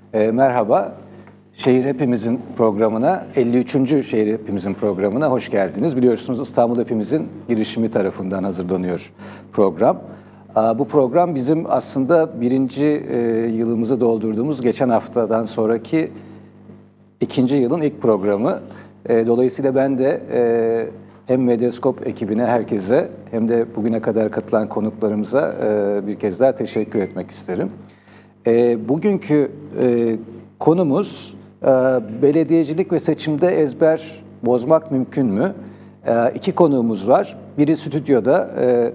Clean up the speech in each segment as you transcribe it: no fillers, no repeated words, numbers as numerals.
Merhaba, Şehir Hepimizin programına, 53. Şehir Hepimizin programına hoş geldiniz. Biliyorsunuz İstanbul Hepimizin girişimi tarafından hazırlanıyor program. Bu program bizim aslında birinci yılımızı doldurduğumuz geçen haftadan sonraki ikinci yılın ilk programı. Dolayısıyla ben de hem Medyaskop ekibine, herkese hem de bugüne kadar katılan konuklarımıza bir kez daha teşekkür etmek isterim. Bugünkü konumuz belediyecilik ve seçimde ezber bozmak mümkün mü? İki konuğumuz var. Biri stüdyoda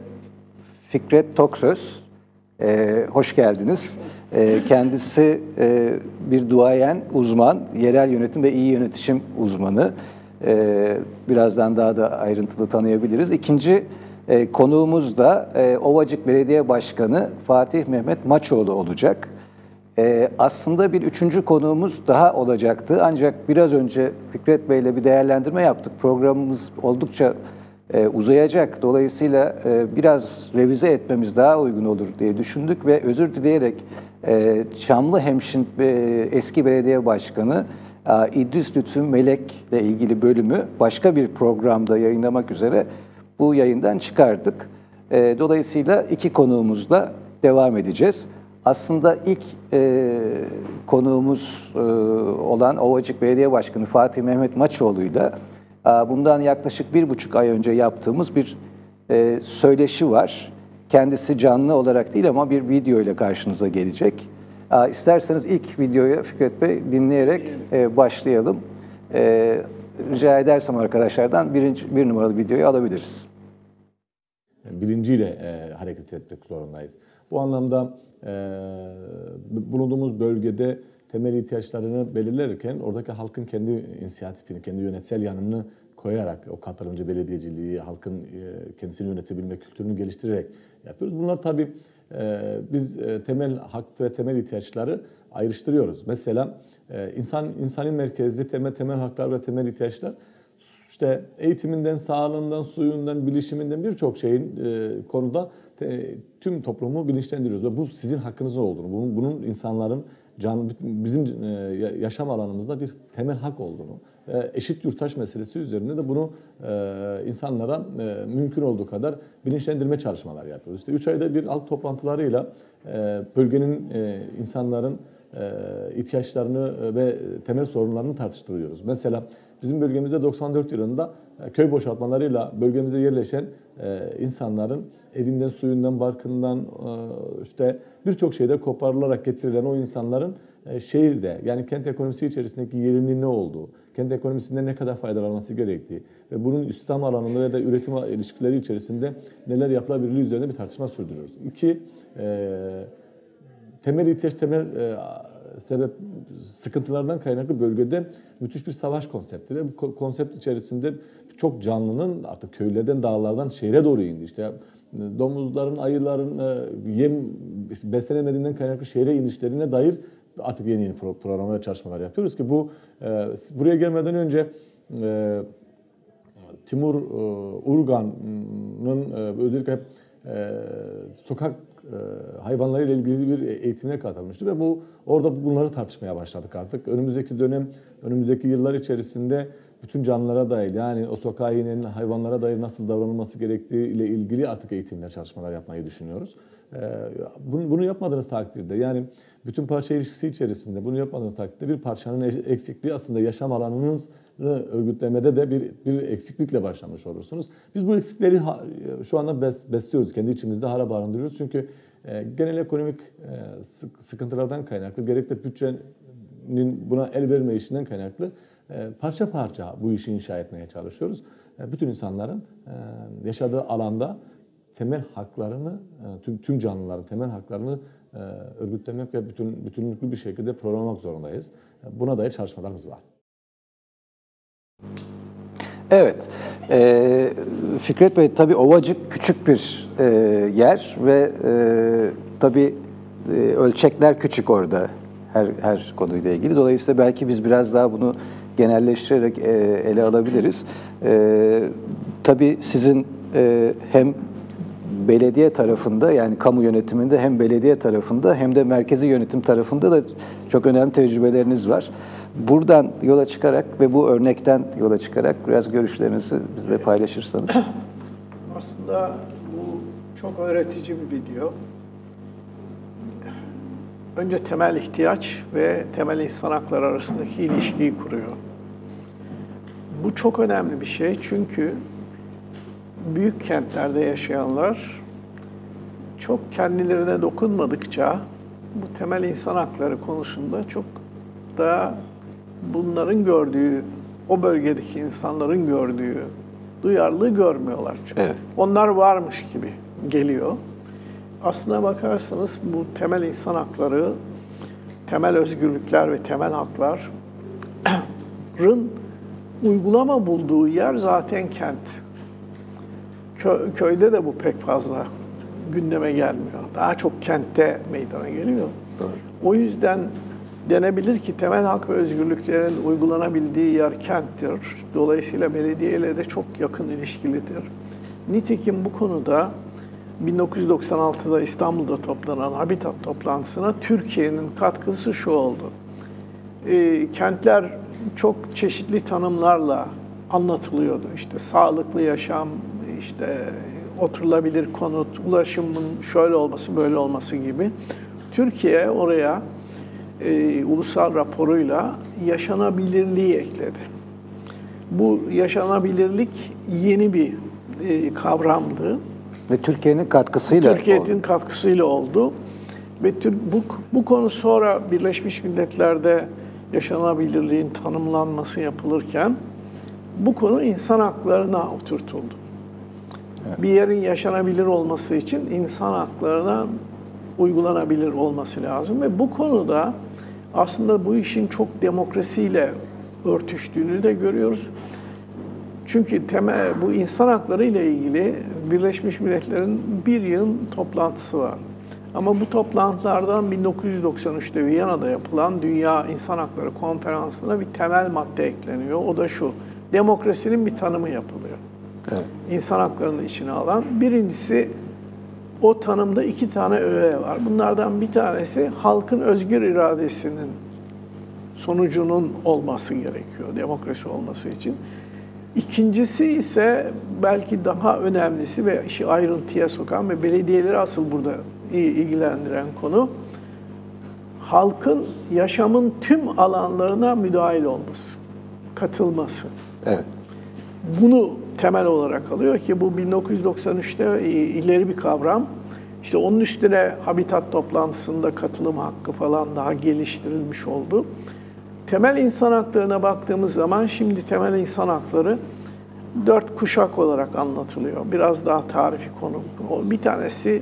Fikret Toksöz. Hoş geldiniz. Kendisi bir duayen uzman, yerel yönetim ve iyi yönetişim uzmanı. Birazdan daha da ayrıntılı tanıyabiliriz. İkinci konuğumuz da Ovacık Belediye Başkanı Fatih Mehmet Maçoğlu olacak. Aslında bir üçüncü konuğumuz daha olacaktı. Ancak biraz önce Fikret Bey'le bir değerlendirme yaptık. Programımız oldukça uzayacak. Dolayısıyla biraz revize etmemiz daha uygun olur diye düşündük ve özür dileyerek Çamlıhemşin eski belediye başkanı İdris Lütfü Melek'le ilgili bölümü başka bir programda yayınlamak üzere bu yayından çıkardık. Dolayısıyla iki konuğumuzla devam edeceğiz. Aslında ilk konuğumuz olan Ovacık Belediye Başkanı Fatih Mehmet Maçoğlu'yla bundan yaklaşık 1,5 ay önce yaptığımız bir söyleşi var. Kendisi canlı olarak değil ama bir video ile karşınıza gelecek. İsterseniz ilk videoyu Fikret Bey dinleyerek başlayalım. Rica edersem arkadaşlardan bir numaralı videoyu alabiliriz. Bilinciyle hareket etmek zorundayız. Bu anlamda bulunduğumuz bölgede temel ihtiyaçlarını belirlerken oradaki halkın kendi inisiyatifini, kendi yönetsel yanını koyarak o katılımcı belediyeciliği, halkın kendisini yönetebilme kültürünü geliştirerek yapıyoruz. Bunlar tabii biz temel hak ve temel ihtiyaçları ayrıştırıyoruz. Mesela insani merkezli temel haklar ve temel ihtiyaçlar işte eğitiminden, sağlığından, suyundan, bilişiminden birçok şeyin konuda tüm toplumu bilinçlendiriyoruz. Ve bu sizin hakkınızın olduğunu, bunun insanların bizim yaşam alanımızda bir temel hak olduğunu, eşit yurttaş meselesi üzerinde de bunu insanlara mümkün olduğu kadar bilinçlendirme çalışmalar yapıyoruz. İşte 3 ayda bir halk toplantılarıyla bölgenin insanların ihtiyaçlarını ve temel sorunlarını tartıştırıyoruz. Mesela bizim bölgemizde 94 yılında köy boşaltmalarıyla bölgemize yerleşen insanların evinden, suyundan, barkından işte birçok şeyde koparılarak getirilen o insanların şehirde yani kent ekonomisi içerisindeki yerinin ne olduğu, kent ekonomisinde ne kadar faydalanması gerektiği ve bunun istihdam alanında ya da üretim ilişkileri içerisinde neler yapılabilirliği üzerine bir tartışma sürdürüyoruz. İki, temel ihtiyaç, sebep sıkıntılardan kaynaklı bölgede müthiş bir savaş konsepti ve bu konsept içerisinde çok canlının artık köylerden, dağlardan şehre doğru indi. İşte domuzların, ayıların yem beslenemediğinden kaynaklı şehre inişlerine dair artık yeni programlar, çalışmalar yapıyoruz ki bu buraya gelmeden önce Timur Urgan'ın özellikle sokak hayvanlarıyla ilgili bir eğitimine katılmıştı ve orada bunları tartışmaya başladık artık. Önümüzdeki dönem, önümüzdeki yıllar içerisinde bütün canlılara dair yani o sokağa inen hayvanlara dair nasıl davranılması gerektiği ile ilgili artık eğitimler, çalışmalar yapmayı düşünüyoruz. Bunu yapmadığınız takdirde yani bütün parça ilişkisi içerisinde bunu yapmadığınız takdirde bir parçanın eksikliği aslında yaşam alanınız örgütlemede de bir eksiklikle başlamış olursunuz. Biz bu eksikleri şu anda besliyoruz, kendi içimizde hala barındırıyoruz. Çünkü genel ekonomik sıkıntılardan kaynaklı, gerek de bütçenin buna el vermeyişinden kaynaklı parça parça bu işi inşa etmeye çalışıyoruz. Bütün insanların yaşadığı alanda temel haklarını, tüm canlıların temel haklarını örgütlemek ve bütünlüklü bir şekilde programlamak zorundayız. Buna dair çalışmalarımız var. Evet, Fikret Bey tabii Ovacık küçük bir yer ve tabii ölçekler küçük orada her konuyla ilgili. Dolayısıyla belki biz biraz daha bunu genelleştirerek ele alabiliriz. Tabii sizin hem belediye tarafında, yani kamu yönetiminde hem belediye tarafında hem de merkezi yönetim tarafında da çok önemli tecrübeleriniz var. Buradan yola çıkarak ve bu örnekten yola çıkarak biraz görüşlerinizi bizle paylaşırsanız. Aslında bu çok öğretici bir video. Önce temel ihtiyaç ve temel insan hakları arasındaki ilişkiyi kuruyor. Bu çok önemli bir şey çünkü büyük kentlerde yaşayanlar çok kendilerine dokunmadıkça bu temel insan hakları konusunda çok da bunların gördüğü, o bölgedeki insanların gördüğü duyarlılığı görmüyorlar. Çünkü Evet. onlar varmış gibi geliyor. Aslına bakarsanız bu temel insan hakları, temel özgürlükler ve temel hakların uygulama bulduğu yer zaten kent. Köyde de bu pek fazla gündeme gelmiyor. Daha çok kentte meydana geliyor. Doğru. O yüzden denebilir ki temel hak ve özgürlüklerin uygulanabildiği yer kenttir. Dolayısıyla belediyeyle de çok yakın ilişkilidir. Nitekim bu konuda 1996'da İstanbul'da toplanan Habitat toplantısına Türkiye'nin katkısı şu oldu. Kentler çok çeşitli tanımlarla anlatılıyordu. İşte sağlıklı yaşam, işte oturulabilir konut, ulaşımın şöyle olması, böyle olması gibi. Türkiye oraya ulusal raporuyla yaşanabilirliği ekledi. Bu yaşanabilirlik yeni bir kavramdı. Ve Türkiye'nin katkısıyla Türkiye'nin oldu. katkısıyla oldu. Ve bu konu sonra Birleşmiş Milletler'de yaşanabilirliğin tanımlanması yapılırken bu konu insan haklarına oturtuldu. Evet. Bir yerin yaşanabilir olması için insan haklarına uygulanabilir olması lazım ve bu konuda aslında bu işin çok demokrasiyle örtüştüğünü de görüyoruz. Çünkü bu insan hakları ile ilgili Birleşmiş Milletler'in bir yığın toplantısı var. Ama bu toplantılardan 1993'te Viyana'da yapılan Dünya İnsan Hakları Konferansı'na bir temel madde ekleniyor. O da şu, demokrasinin bir tanımı yapılıyor. Evet. İnsan haklarını içine alan. Birincisi, o tanımda 2 tane öğe var. Bunlardan bir tanesi halkın özgür iradesinin sonucunun olması gerekiyor demokrasi olması için. İkincisi ise belki daha önemlisi ve işi ayrıntıya sokan ve belediyeleri asıl burada ilgilendiren konu, halkın yaşamın tüm alanlarına müdahil olması, katılması. Evet. Bunu temel olarak alıyor ki bu 1993'te ileri bir kavram. İşte onun üstüne Habitat toplantısında katılım hakkı falan daha geliştirilmiş oldu. Temel insan haklarına baktığımız zaman şimdi temel insan hakları 4 kuşak olarak anlatılıyor. Biraz daha tarifi konu. Bir tanesi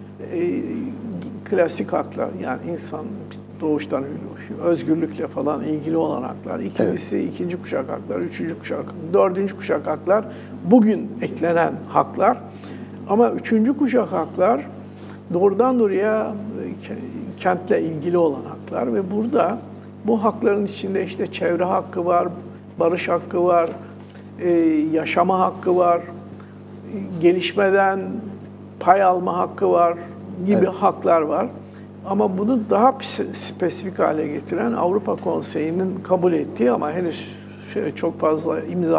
klasik haklar, yani insan doğuştan özgürlükle falan ilgili olan haklar. İkincisi evet. 2. kuşak haklar, 3. kuşak, 4. kuşak haklar, bugün eklenen haklar. Ama 3. kuşak haklar doğrudan doğruya kentle ilgili olan haklar ve burada bu hakların içinde işte çevre hakkı var, barış hakkı var, yaşama hakkı var, gelişmeden pay alma hakkı var gibi evet. haklar var. Ama bunu daha spesifik hale getiren Avrupa Konseyi'nin kabul ettiği ama henüz çok fazla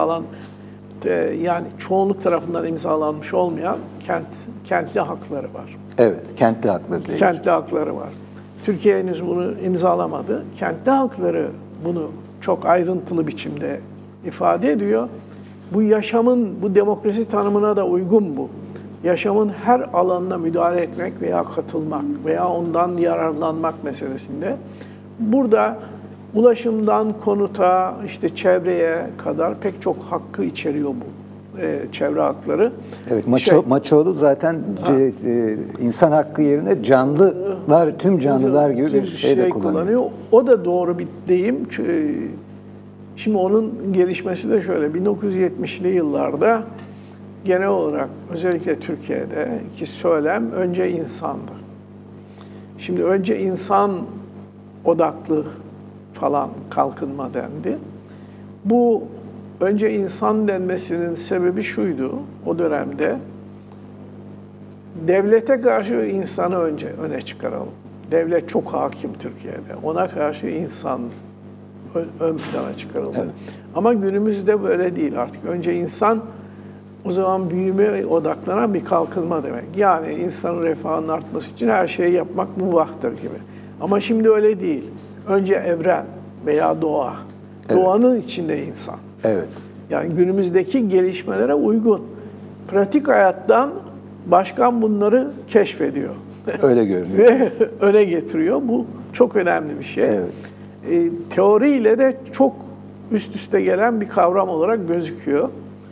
yani çoğunluk tarafından imzalanmış olmayan kentli hakları var. Evet, kentli hakları. Kentli hakları var. Türkiye henüz bunu imzalamadı. Kentli hakları bunu çok ayrıntılı biçimde ifade ediyor. Bu yaşamın, bu demokrasi tanımına da uygun bu. Yaşamın her alanına müdahale etmek veya katılmak veya ondan yararlanmak meselesinde. Burada ulaşımdan konuta, işte çevreye kadar pek çok hakkı içeriyor bu çevre hakları. Evet, Maçoğlu zaten insan hakkı yerine canlılar, tüm canlılar gibi bir şey de kullanıyor. O da doğru bir deyim. Şimdi onun gelişmesi de şöyle, 1970'li yıllarda genel olarak özellikle Türkiye'de ki söylem önce insandı. Şimdi önce insan odaklı falan kalkınma dendi. Bu önce insan denmesinin sebebi şuydu o dönemde. devlete karşı insanı önce öne çıkaralım. Devlet çok hakim Türkiye'de. Ona karşı insan ön plana çıkarıldı. Evet. Ama günümüzde böyle değil artık. Önce insan, o zaman büyümeye odaklanan bir kalkınma demek. Yani insanın refahının artması için her şeyi yapmak mubahtır gibi. Ama şimdi öyle değil. Önce evren veya doğa. Evet. Doğanın içinde insan. Evet. Yani günümüzdeki gelişmelere uygun. Pratik hayattan başkan bunları keşfediyor. Öyle görünüyor. Ve öne getiriyor. Bu çok önemli bir şey. Evet. Teoriyle de çok üst üste gelen bir kavram olarak gözüküyor.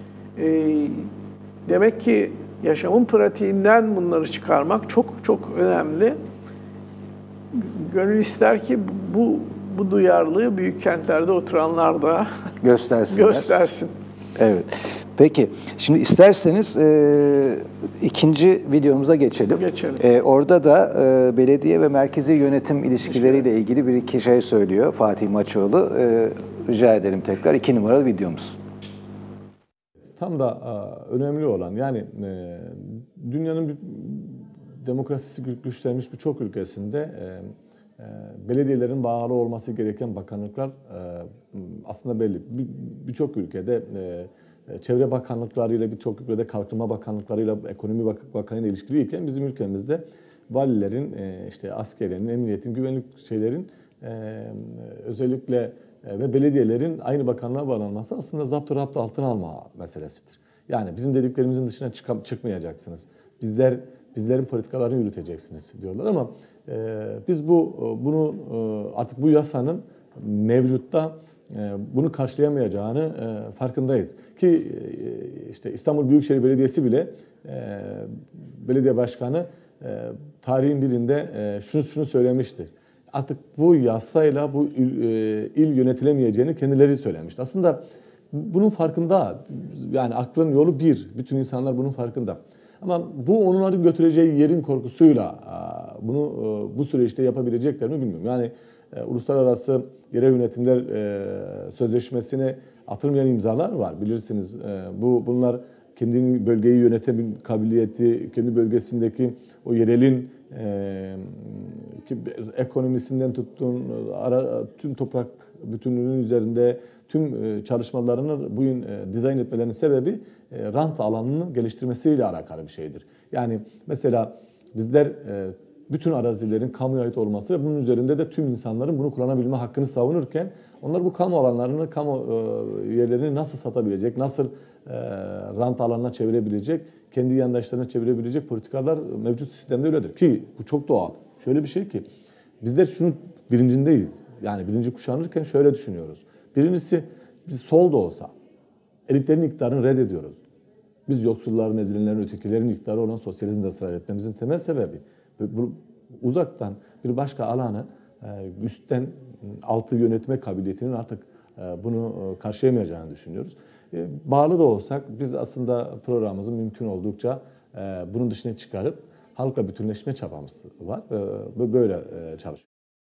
Demek ki yaşamın pratiğinden bunları çıkarmak çok çok önemli. Gönül ister ki bu duyarlılığı büyük kentlerde oturanlar da göstersin. Evet. Peki, şimdi isterseniz ikinci videomuza geçelim. Orada da belediye ve merkezi yönetim ilişkileriyle ilgili bir iki şey söylüyor Fatih Maçoğlu. Rica edelim tekrar 2 numaralı videomuz. Tam da önemli olan, yani dünyanın demokrasisi güçlenmiş birçok ülkesinde belediyelerin bağlı olması gereken bakanlıklar aslında belli. Birçok ülkede çevre bakanlıklarıyla, birçok ülkede kalkınma bakanlıklarıyla, ekonomi bakanlığıyla ilişkiliyken bizim ülkemizde valilerin, işte askeriyenin, emniyetin, güvenlik şeylerin özellikle ve belediyelerin aynı bakanlığa bağlanması aslında zaptı raptı altına alma meselesidir. Yani bizim dediklerimizin dışına çıkmayacaksınız. Bizlerin politikalarını yürüteceksiniz diyorlar ama biz bunu artık bu yasanın mevcutta bunu karşılayamayacağını farkındayız. Ki işte İstanbul Büyükşehir Belediyesi bile belediye başkanı tarihin birinde şunu söylemiştir. Artık bu yasayla bu il yönetilemeyeceğini kendileri söylemişti. Aslında bunun farkında. Yani aklın yolu bir. Bütün insanlar bunun farkında. Ama bu onların götüreceği yerin korkusuyla bu süreçte yapabilecekler mi bilmiyorum. Yani uluslararası yerel yönetimler sözleşmesine atılmayan imzalar var. Bilirsiniz bunlar kendi bölgeyi yönetebilme kabiliyeti, kendi bölgesindeki o yerelin ekonomisinden tutun, tüm toprak bütünlüğünün üzerinde tüm çalışmalarını bugün dizayn etmelerinin sebebi rant alanını geliştirmesiyle alakalı bir şeydir. Yani mesela bizler bütün arazilerin kamuya ait olması ve bunun üzerinde de tüm insanların bunu kullanabilme hakkını savunurken onlar bu kamu alanlarını, kamu yerlerini nasıl satabilecek, nasıl rant alanına çevirebilecek, kendi yandaşlarına çevirebilecek politikalar mevcut sistemde öyledir. Ki bu çok doğal. Şöyle bir şey ki bizler şunu bilincindeyiz. Yani bilinci kuşanırken şöyle düşünüyoruz. Birincisi biz sol da olsa elitlerin iktidarını reddediyoruz. Biz yoksulların, ezilenlerin, ötekilerin iktidarı olan sosyalizmde ısrar etmemizin temel sebebi uzaktan bir başka alanı üstten altı yönetme kabiliyetinin artık bunu karşılayamayacağını düşünüyoruz. Bağlı da olsak biz aslında programımızın mümkün oldukça bunun dışına çıkarıp halkla bütünleşme çabamız var. Böyle çalışıyoruz.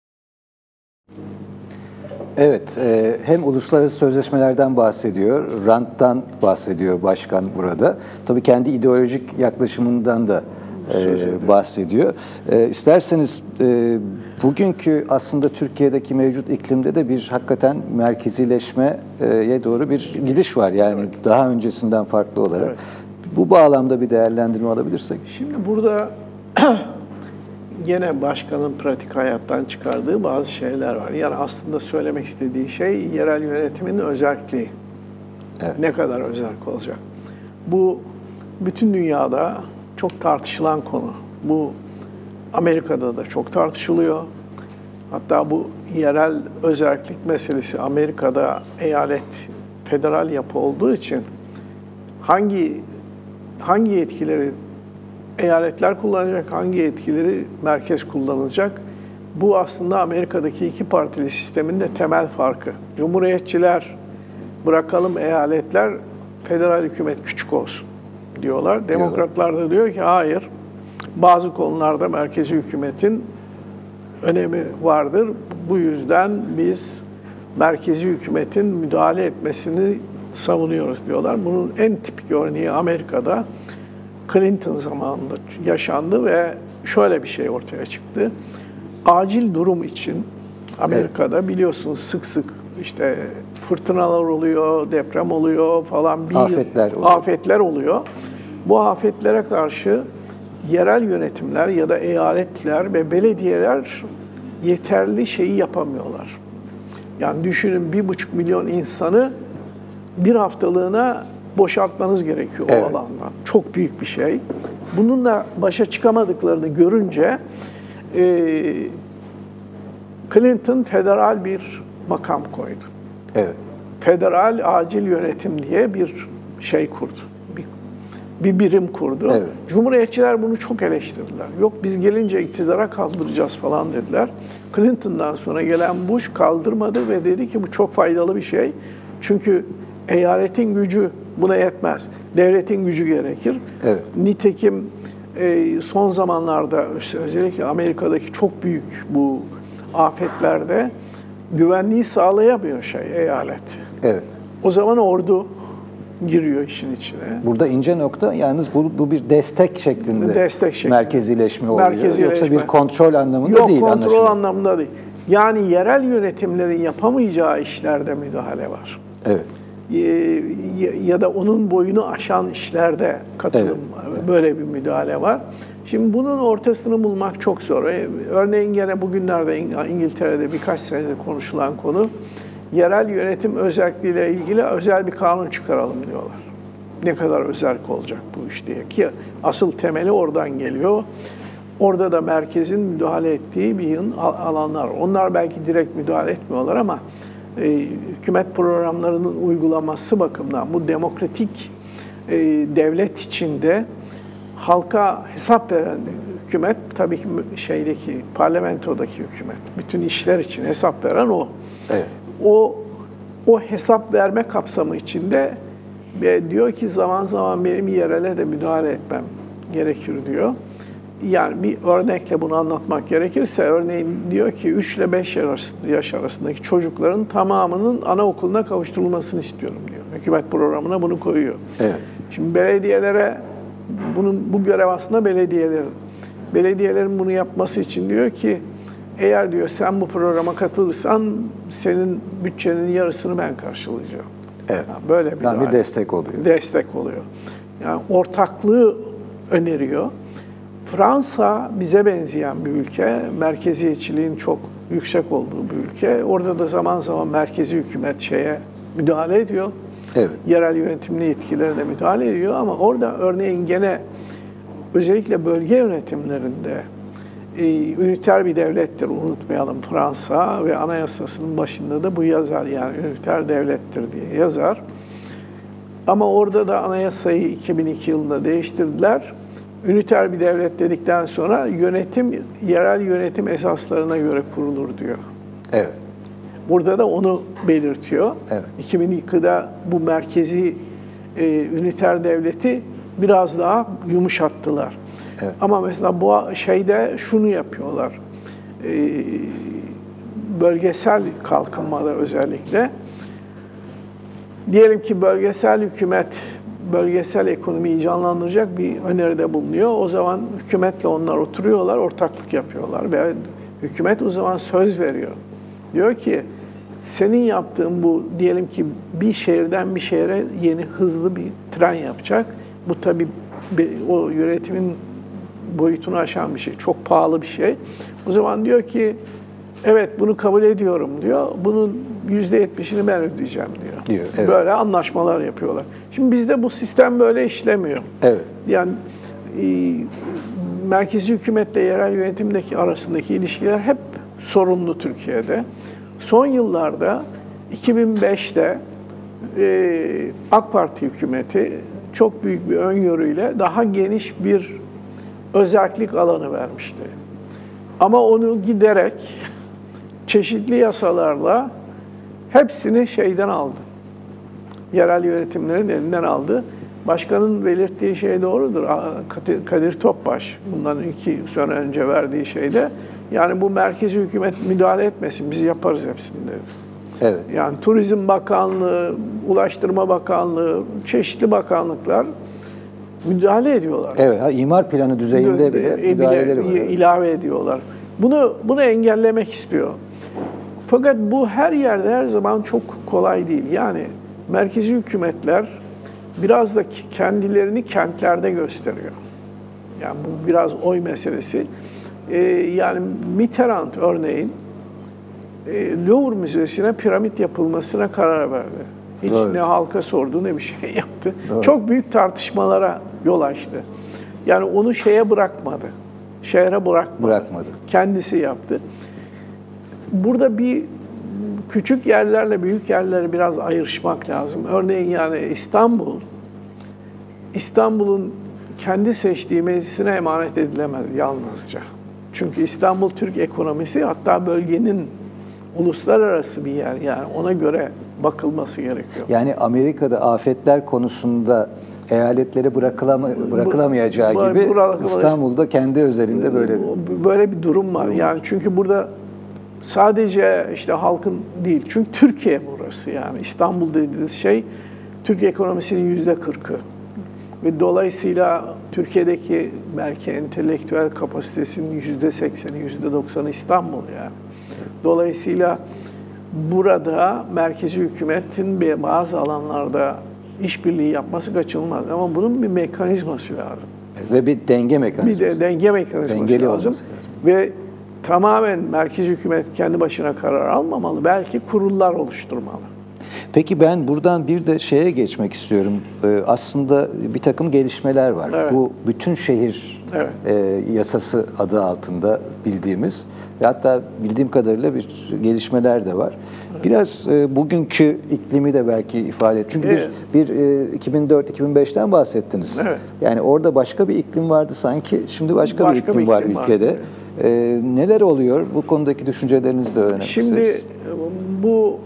Evet, hem uluslararası sözleşmelerden bahsediyor, ranttan bahsediyor başkan burada. Tabii kendi ideolojik yaklaşımından da bahsediyor. İsterseniz bugünkü aslında Türkiye'deki mevcut iklimde de bir hakikaten merkezileşmeye doğru bir gidiş var. Yani evet, daha öncesinden farklı olarak. Evet. Bu bağlamda bir değerlendirme alabilirsek. Şimdi burada gene başkanın pratik hayattan çıkardığı bazı şeyler var. Yani aslında söylemek istediği şey yerel yönetimin özerkliği. Evet. Ne kadar özerk olacak? Bu bütün dünyada çok tartışılan konu. Bu Amerika'da da çok tartışılıyor. Hatta bu yerel özerklik meselesi Amerika'da eyalet federal yapı olduğu için hangi yetkileri eyaletler kullanacak, hangi yetkileri merkez kullanacak? Bu aslında Amerika'daki iki partili sistemin de temel farkı. Cumhuriyetçiler bırakalım eyaletler, federal hükümet küçük olsun diyorlar. Demokratlar da diyor ki hayır, bazı konularda merkezi hükümetin önemi vardır. Bu yüzden biz merkezi hükümetin müdahale etmesini savunuyoruz diyorlar. Bunun en tipik örneği Amerika'da Clinton zamanında yaşandı ve şöyle bir şey ortaya çıktı. Acil durum için Amerika'da biliyorsunuz sık sık işte fırtınalar oluyor, deprem oluyor falan, afetler oluyor. Bu afetlere karşı yerel yönetimler ya da eyaletler ve belediyeler yeterli şeyi yapamıyorlar. Yani düşünün 1,5 milyon insanı bir haftalığına boşaltmanız gerekiyor o alandan. Çok büyük bir şey. Bununla başa çıkamadıklarını görünce Clinton federal bir makam koydu. Evet. Federal acil yönetim diye bir şey kurdu. Bir birim kurdu. Evet. Cumhuriyetçiler bunu çok eleştirdiler. Yok biz gelince iktidara kaldıracağız falan dediler. Clinton'dan sonra gelen Bush kaldırmadı ve dedi ki bu çok faydalı bir şey. Çünkü eyaletin gücü buna yetmez. Devletin gücü gerekir. Evet. Nitekim son zamanlarda özellikle Amerika'daki çok büyük bu afetlerde güvenliği sağlayamıyor eyalet. Evet. O zaman ordu giriyor işin içine. Burada ince nokta yalnız bu bir destek şeklinde. Destek şeklinde. Merkezileşme oluyor. Merkezileşme. Yoksa bir kontrol anlamında Yok, değil. kontrol anlaşılan. anlamında değil. Yani yerel yönetimlerin yapamayacağı işlerde müdahale var. Evet. Ya da onun boyunu aşan işlerde katılım, böyle bir müdahale var. Şimdi bunun ortasını bulmak çok zor. Örneğin gene bugünlerde İngiltere'de birkaç senedir konuşulan konu, yerel yönetim özelliğiyle ilgili özel bir kanun çıkaralım diyorlar. Ne kadar özerk olacak bu iş diye ki asıl temeli oradan geliyor. Orada da merkezin müdahale ettiği bir alanlar. Onlar belki direkt müdahale etmiyorlar ama hükümet programlarının uygulaması bakımından bu demokratik devlet içinde halka hesap veren hükümet, tabii ki parlamentodaki hükümet, bütün işler için hesap veren o. Evet. O hesap verme kapsamı içinde diyor ki zaman zaman benim yerele de müdahale etmem gerekir diyor. Yani bir örnekle bunu anlatmak gerekirse, örneğin diyor ki 3 ile 5 yaş arasındaki çocukların tamamının anaokuluna kavuşturulmasını istiyorum diyor. Hükümet programına bunu koyuyor. Evet. Şimdi belediyelere, bu görev aslında belediyelerin. Belediyelerin bunu yapması için diyor ki, eğer diyor sen bu programa katılırsan senin bütçenin yarısını ben karşılayacağım. Evet. Yani böyle bir destek oluyor. Destek oluyor. Yani ortaklığı öneriyor. Fransa bize benzeyen bir ülke, merkeziyetçiliğin çok yüksek olduğu bir ülke. Orada da zaman zaman merkezi hükümet müdahale ediyor. Evet. Yerel yönetimli yetkilerine müdahale ediyor ama orada örneğin gene özellikle bölge yönetimlerinde üniter bir devlettir, unutmayalım Fransa ve anayasasının başında da bu yazar, yani üniter devlettir diye yazar. Ama orada da anayasayı 2002 yılında değiştirdiler. Üniter bir devlet dedikten sonra yönetim, yerel yönetim esaslarına göre kurulur diyor. Evet. Burada da onu belirtiyor. Evet. 2002'de bu merkezi üniter devleti biraz daha yumuşattılar. Evet. Ama mesela bu şunu yapıyorlar. Bölgesel kalkınmada özellikle. Diyelim ki bölgesel hükümet bölgesel ekonomiyi canlandıracak bir öneride bulunuyor. O zaman hükümetle onlar oturuyorlar, ortaklık yapıyorlar ve hükümet o zaman söz veriyor. Diyor ki senin yaptığın bu, diyelim ki bir şehirden bir şehre yeni hızlı bir tren yapacak. Bu tabii o yönetimin boyutunu aşan bir şey, çok pahalı bir şey. O zaman diyor ki evet bunu kabul ediyorum diyor. Bunun %70'ini ben ödeyeceğim diyor. Evet. Böyle anlaşmalar yapıyorlar. Şimdi bizde bu sistem böyle işlemiyor. Evet. Yani merkezi hükümetle yerel yönetimdeki arasındaki ilişkiler hep sorunlu Türkiye'de. Son yıllarda 2005'te AK Parti hükümeti çok büyük bir öngörüyle daha geniş bir özerklik alanı vermişti. Ama onu giderek çeşitli yasalarla hepsini şeyden aldı. Yerel yönetimlerin elinden aldı. Başkanın belirttiği şey doğrudur. Kadir Topbaş bundan 2 sene önce verdiği şeyde, yani bu merkezi hükümet müdahale etmesin, biz yaparız hepsini dedi. Evet. Yani Turizm Bakanlığı, Ulaştırma Bakanlığı, çeşitli bakanlıklar müdahale ediyorlar. Evet, imar planı düzeyinde bile müdahaleleri var. İlave ediyorlar. Bunu engellemek istiyor. Fakat bu her yerde her zaman çok kolay değil. Yani merkezi hükümetler biraz da kendilerini kentlerde gösteriyor. Yani bu biraz oy meselesi. Yani Mitterrand örneğin Louvre Müzesi'ne piramit yapılmasına karar verdi. Hiç Doğru. ne halka sordu ne bir şey yaptı. Doğru. Çok büyük tartışmalara yol açtı. Yani onu şeye bırakmadı. Şehre bırakmadı. Kendisi yaptı. Burada bir küçük yerlerle büyük yerleri biraz ayrışmak lazım. Örneğin yani İstanbul'un kendi seçtiği meclisine emanet edilemez yalnızca. Çünkü İstanbul Türk ekonomisi, hatta bölgenin uluslararası bir yer, yani ona göre bakılması gerekiyor. Yani Amerika'da afetler konusunda eyaletleri bırakılamayacağı gibi İstanbul'da kendi özelinde böyle bir durum var. Yani çünkü burada sadece işte halkın değil, çünkü Türkiye burası, yani İstanbul dediğiniz şey Türk ekonomisinin %40'ı. Ve dolayısıyla Türkiye'deki belki entelektüel kapasitesinin %80'i, %90'ı İstanbul yani. Dolayısıyla burada merkezi hükümetin bazı alanlarda işbirliği yapması kaçınılmaz. Ama bunun bir mekanizması lazım. Ve bir denge mekanizması. Bir de denge mekanizması Dengeli lazım. Ve tamamen merkezi hükümet kendi başına karar almamalı. Belki kurullar oluşturmalı. Peki ben buradan bir de şeye geçmek istiyorum. Aslında bir takım gelişmeler var. Evet. Bu bütün şehir yasası adı altında bildiğimiz ve hatta bildiğim kadarıyla bir gelişmeler de var. Biraz bugünkü iklimi de belki ifade et. Çünkü bir 2004-2005'ten bahsettiniz. Evet. Yani orada başka bir iklim vardı sanki. Şimdi başka bir iklim var ülkede. Neler oluyor? Bu konudaki düşüncelerinizi de öğrenmek isteriz. Şimdi bu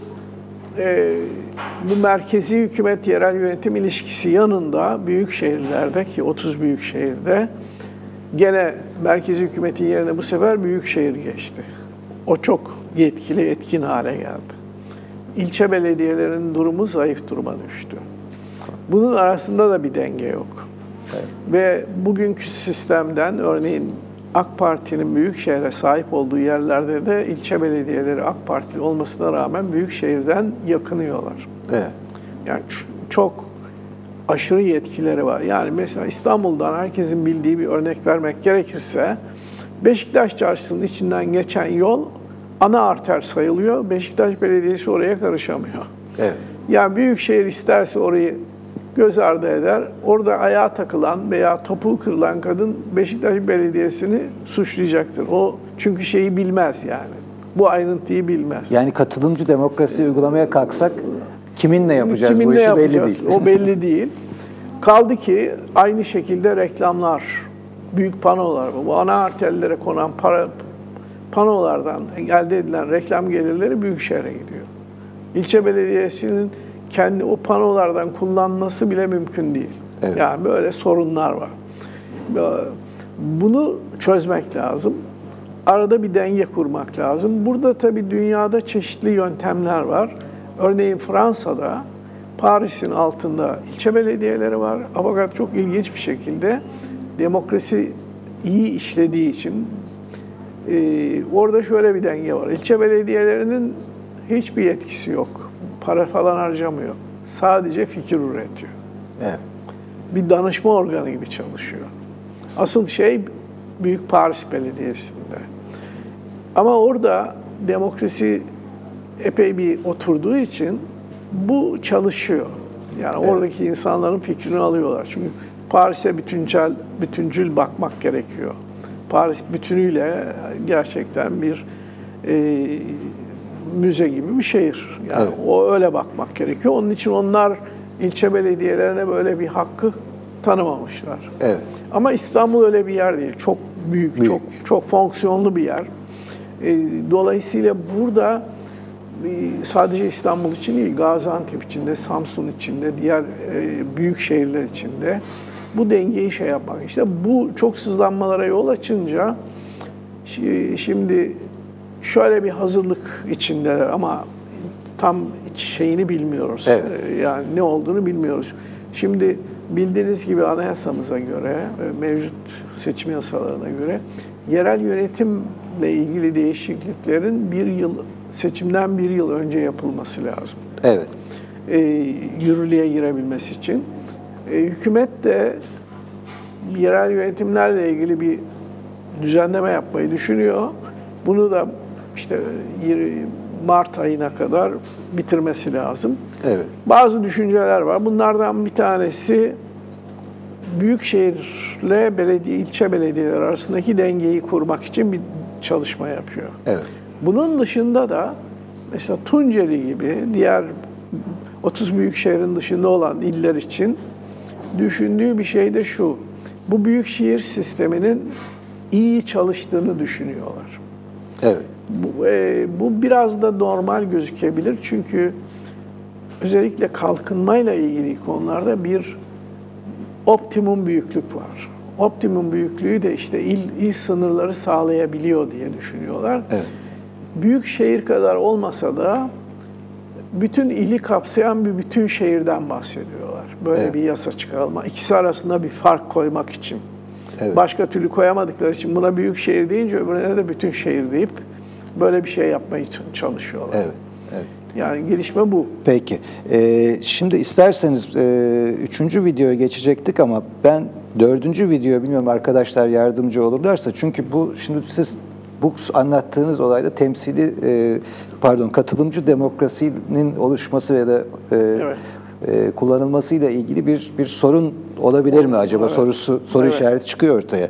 merkezi hükümet yerel yönetim ilişkisi yanında büyük şehirlerde, ki 30 büyük şehirde gene merkezi hükümetin yerine bu sefer büyük şehir geçti. O çok yetkili, etkin hale geldi. İlçe belediyelerinin durumu zayıf duruma düştü. Bunun arasında da bir denge yok. Evet. Ve bugünkü sistemden örneğin AK Parti'nin büyük şehre sahip olduğu yerlerde de ilçe belediyeleri AK Partili olmasına rağmen büyük şehirden yakınıyorlar. Evet. Yani çok aşırı yetkileri var. Yani mesela İstanbul'dan herkesin bildiği bir örnek vermek gerekirse Beşiktaş Çarşısı'nın içinden geçen yol ana arter sayılıyor. Beşiktaş Belediyesi oraya karışamıyor. Evet. Yani büyükşehir isterse orayı göz ardı eder. Orada ayağa takılan veya topuğu kırılan kadın Beşiktaş Belediyesi'ni suçlayacaktır. O çünkü şeyi bilmez yani. Bu ayrıntıyı bilmez. Yani katılımcı demokrasi uygulamaya kalksak kiminle yapacağız bu işi belli değil. O belli değil. Kaldı ki aynı şekilde reklamlar, büyük panolar, bu ana arterlere konan panolardan elde edilen reklam gelirleri büyükşehire gidiyor. İlçe belediyesinin kendi o panolardan kullanması bile mümkün değil. Evet. Yani böyle sorunlar var. Bunu çözmek lazım. Arada bir denge kurmak lazım. Burada tabii dünyada çeşitli yöntemler var. Örneğin Fransa'da Paris'in altında ilçe belediyeleri var. Fakat çok ilginç bir şekilde demokrasi iyi işlediği için orada şöyle bir denge var. İlçe belediyelerinin hiçbir yetkisi yok. Para falan harcamıyor. Sadece fikir üretiyor. Evet. Bir danışma organı gibi çalışıyor. Asıl şey Büyük Paris Belediyesi'nde. Ama orada demokrasi epey bir oturduğu için bu çalışıyor. Yani oradaki insanların fikrini alıyorlar. Çünkü Paris'e bütüncül bakmak gerekiyor. Paris bütünüyle gerçekten bir müze gibi bir şehir. Yani o öyle bakmak gerekiyor. Onun için onlar ilçe belediyelerine böyle bir hakkı tanımamışlar. Evet. Ama İstanbul öyle bir yer değil. Çok büyük. Çok fonksiyonlu bir yer. Dolayısıyla burada sadece İstanbul için değil, Gaziantep için de, Samsun için de, diğer büyük şehirler için de bu dengeyi şey yapmak. İşte bu çok sızlanmalara yol açınca şimdi şöyle bir hazırlık içindeler ama tam şeyini bilmiyoruz. Evet. Yani ne olduğunu bilmiyoruz. Şimdi bildiğiniz gibi anayasamıza göre, mevcut seçim yasalarına göre yerel yönetimle ilgili değişikliklerin seçimden bir yıl önce yapılması lazım. Evet. Yürürlüğe girebilmesi için. Hükümet de yerel yönetimlerle ilgili bir düzenleme yapmayı düşünüyor. Bunu da işte Mart ayına kadar bitirmesi lazım. Evet. Bazı düşünceler var. Bunlardan bir tanesi büyükşehirle ilçe belediyeler arasındaki dengeyi kurmak için bir çalışma yapıyor. Evet. Bunun dışında da mesela Tunceli gibi diğer 30 büyük şehrin dışında olan iller için düşündüğü bir şey de şu. Bu büyükşehir sisteminin iyi çalıştığını düşünüyorlar. Evet. Bu biraz da normal gözükebilir çünkü özellikle kalkınmayla ilgili konularda bir optimum büyüklük var. Optimum büyüklüğü de işte il sınırları sağlayabiliyor diye düşünüyorlar. Evet. Büyük şehir kadar olmasa da bütün ili kapsayan bir bütün şehirden bahsediyorlar. Böyle bir yasa çıkarılma. İkisi arasında bir fark koymak için. Evet. Başka türlü koyamadıkları için buna büyük şehir deyince öbürüne de bütün şehir deyip böyle bir şey yapmaya çalışıyorlar. Evet. Evet. Yani gelişme bu. Peki. Şimdi isterseniz 3. videoya geçecektik ama ben 4. video bilmiyorum arkadaşlar yardımcı olurlarsa çünkü şimdi siz bu anlattığınız olayda katılımcı demokrasinin oluşması ya da Evet. Kullanılmasıyla ilgili bir sorun olabilir mi acaba? Evet. Soru işareti çıkıyor ortaya.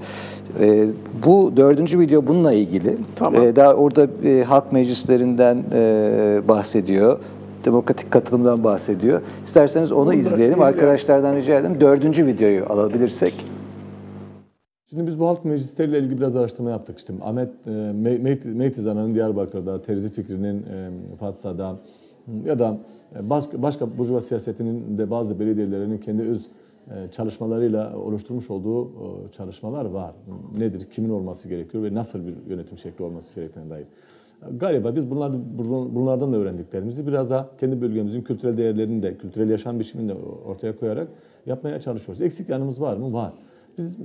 Bu 4. video bununla ilgili. Tamam. Daha orada halk meclislerinden bahsediyor. Demokratik katılımdan bahsediyor. İsterseniz onu izleyelim. Arkadaşlardan rica edelim. 4. videoyu alabilirsek. Şimdi biz bu halk meclisleriyle ilgili biraz araştırma yaptık. İşte Ahmet Meytizan'ın Diyarbakır'da, Terzi Fikri'nin Fatsa'da ya da başka burjuva siyasetinin de bazı belediyelerinin kendi öz çalışmalarıyla oluşturmuş olduğu çalışmalar var. Nedir, kimin olması gerekiyor ve nasıl bir yönetim şekli olması gerektiğine dair. Galiba biz bunlardan da öğrendiklerimizi biraz daha kendi bölgemizin kültürel değerlerini de, kültürel yaşam biçimini de ortaya koyarak yapmaya çalışıyoruz. Eksik yanımız var mı? Var. Biz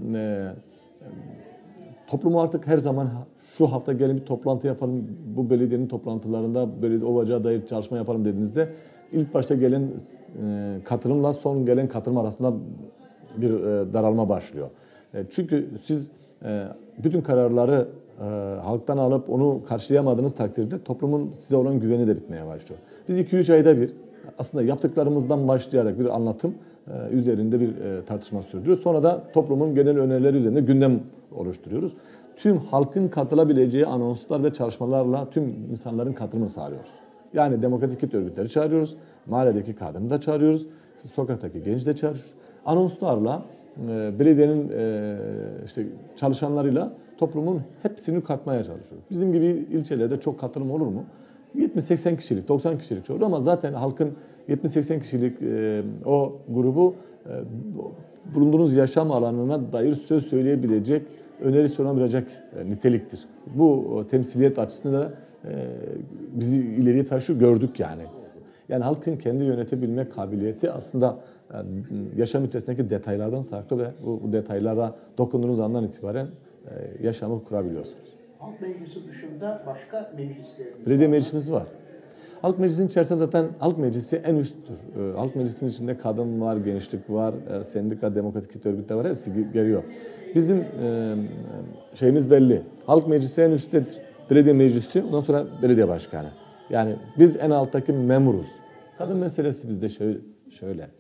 toplumu artık her zaman şu hafta gelin bir toplantı yapalım, bu belediyenin toplantılarında Ovacık'a dair çalışma yapalım dediğinizde ilk başta gelen katılımla son gelen katılım arasında bir daralma başlıyor. Çünkü siz bütün kararları halktan alıp onu karşılayamadığınız takdirde toplumun size olan güveni de bitmeye başlıyor. Biz 2-3 ayda bir aslında yaptıklarımızdan başlayarak bir anlatım üzerinde bir tartışma sürdürüyoruz. Sonra da toplumun genel önerileri üzerinde gündem oluşturuyoruz. Tüm halkın katılabileceği anonslar ve çalışmalarla tüm insanların katılımını sağlıyoruz. Yani demokratik kitle örgütleri çağırıyoruz, mahalledeki kadını da çağırıyoruz, sokaktaki genci de çağırıyoruz. Anonslarla belediyenin işte çalışanlarıyla toplumun hepsini katmaya çalışıyoruz. Bizim gibi ilçelerde çok katılım olur mu? 70-80 kişilik, 90 kişilik olur ama zaten halkın 70-80 kişilik o grubu bulunduğunuz yaşam alanına dair söz söyleyebilecek, önerisi olabilecek niteliktir. Bu temsiliyet açısından da bizi ileriye taşıyor, gördük yani. Yani halkın kendi yönetebilme kabiliyeti aslında yaşam içerisindeki detaylardan saklı ve bu detaylara dokunduğunuz andan itibaren yaşamı kurabiliyorsunuz. Halk Meclisi dışında başka meclislerimiz Belediye meclisimiz var. Halk Meclisi'nin içerisinde zaten Halk Meclisi en üsttür. Halk Meclisi'nin içinde kadın var, gençlik var, sendika, demokratik kitle örgütler var. Hepsi geliyor. Bizim şeyimiz belli. Halk Meclisi en üsttedir. Belediye Meclisi, ondan sonra belediye başkanı. Yani biz en alttaki memuruz. Kadın meselesi bizde şöyle.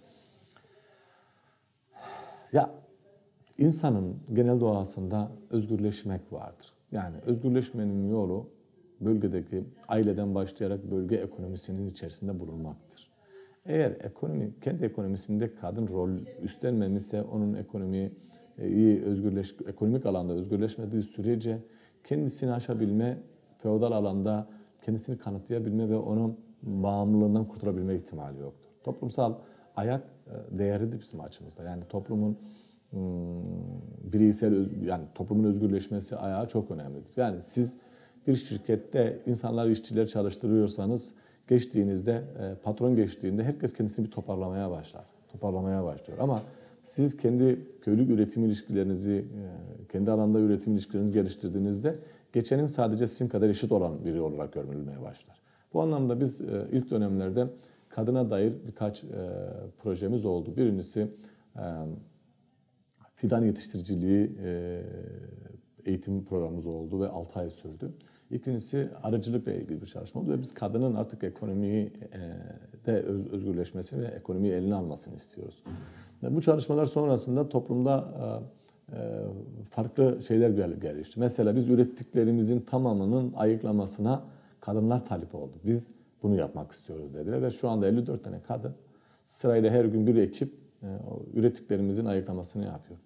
Ya insanın genel doğasında özgürleşmek vardır. Yani özgürleşmenin yolu bölgedeki aileden başlayarak bölge ekonomisinin içerisinde bulunmaktır. Eğer kendi ekonomisinde kadın rol üstlenmemişse onun ekonomik alanda özgürleşmediği sürece kendisini aşabilme, feodal alanda kendisini kanıtlayabilme ve onun bağımlılığından kurtulabilme ihtimali yoktur. Toplumsal ayak değeridir bizim açımızda. Yani toplumun toplumun özgürleşmesi ayağı çok önemlidir. Yani siz bir şirkette işçiler çalıştırıyorsanız patron geçtiğinde herkes kendisini bir toparlamaya başlıyor. Ama Siz kendi köylük üretim ilişkilerinizi, kendi alanda üretim ilişkilerinizi geliştirdiğinizde geçenin sadece sizin kadar eşit olan biri olarak görülmeye başlar. Bu anlamda biz ilk dönemlerde kadına dair birkaç projemiz oldu. Birincisi fidan yetiştiriciliği eğitim programımız oldu ve 6 ay sürdü. İkincisi arıcılıkla ilgili bir çalışma oldu ve biz kadının artık ekonomiyi de özgürleşmesini ve ekonomiyi eline almasını istiyoruz. Ve bu çalışmalar sonrasında toplumda farklı şeyler gelişti. Mesela biz ürettiklerimizin tamamının ayıklamasına kadınlar talip oldu. Biz bunu yapmak istiyoruz dediler ve şu anda 54 tane kadın sırayla her gün bir ekip ürettiklerimizin ayıklamasını yapıyor.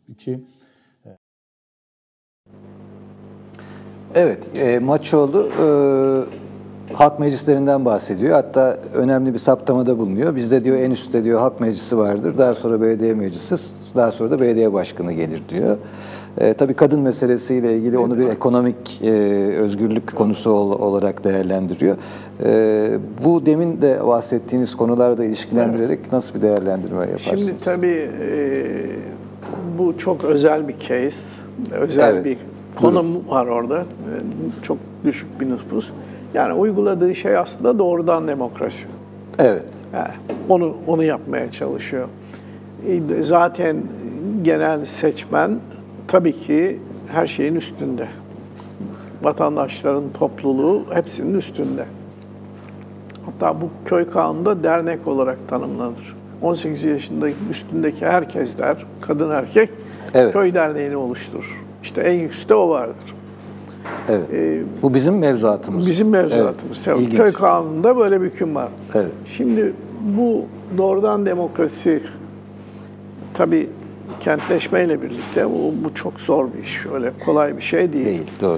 Evet, Maçoğlu halk meclislerinden bahsediyor. Hatta önemli bir saptamada bulunuyor. Bizde diyor en üstte diyor halk meclisi vardır. Daha sonra belediye meclisi, daha sonra da belediye başkanı gelir diyor. Tabii kadın meselesiyle ilgili onu bir ekonomik özgürlük konusu olarak değerlendiriyor. Bu demin de bahsettiğiniz konularda ilişkilendirerek nasıl bir değerlendirme yaparsınız? Şimdi tabii bu çok özel bir case, özel bir konum var orada. Çok düşük bir nüfus. Yani uyguladığı şey aslında doğrudan demokrasi. Evet. Yani onu yapmaya çalışıyor. Zaten genel seçmen tabii ki her şeyin üstünde. Vatandaşların topluluğu hepsinin üstünde. Hatta bu köy kanununda dernek olarak tanımlanır. 18 yaşında üstündeki herkesler, kadın erkek, köy derneğini oluşturur. İşte en yüksekte o vardır. Evet. Bu bizim mevzuatımız. Bizim mevzuatımız. Evet. Köy kanununda böyle bir hüküm var. Evet. Şimdi bu doğrudan demokrasi tabii kentleşmeyle birlikte bu çok zor bir iş. Öyle kolay bir şey değil. Değil, doğru.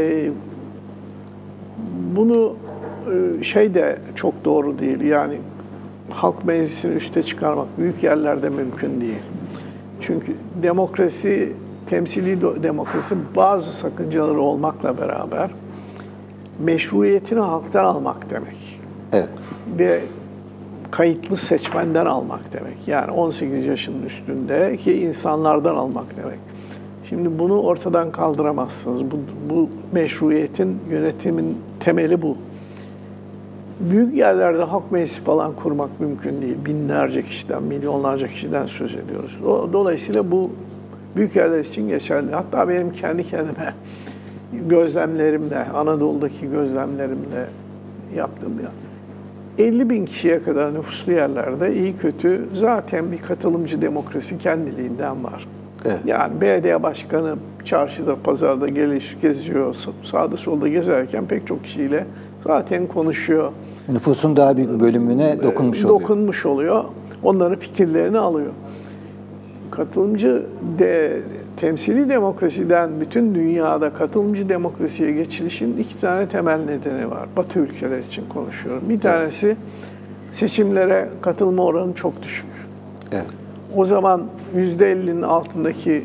Bunu şey de çok doğru değil. Yani halk meclisini üste çıkarmak büyük yerlerde mümkün değil. Çünkü demokrasi, temsili demokrasi bazı sakıncaları olmakla beraber meşruiyetini halktan almak demek. Evet. Ve kayıtlı seçmenden almak demek. Yani 18 yaşının üstündeki insanlardan almak demek. Şimdi bunu ortadan kaldıramazsınız. Bu meşruiyetin, yönetimin temeli bu. Büyük yerlerde halk meclisi falan kurmak mümkün değil. Binlerce kişiden, milyonlarca kişiden söz ediyoruz. Dolayısıyla bu büyük yerler için geçerli. Hatta benim kendi kendime gözlemlerimle, Anadolu'daki gözlemlerimle yaptığım 50 bin kişiye kadar nüfuslu yerlerde iyi kötü zaten bir katılımcı demokrasi kendiliğinden var. Evet. Yani belediye başkanı çarşıda, pazarda geziyor, sağda solda gezerken pek çok kişiyle zaten konuşuyor. Nüfusun daha büyük bir bölümüne dokunmuş oluyor. Onların fikirlerini alıyor. Katılımcı temsili demokrasiden bütün dünyada katılımcı demokrasiye geçilişin 2 tane temel nedeni var. Batı ülkeler için konuşuyorum. Bir tanesi seçimlere katılma oranı çok düşük. Evet. O zaman %50'nin altındaki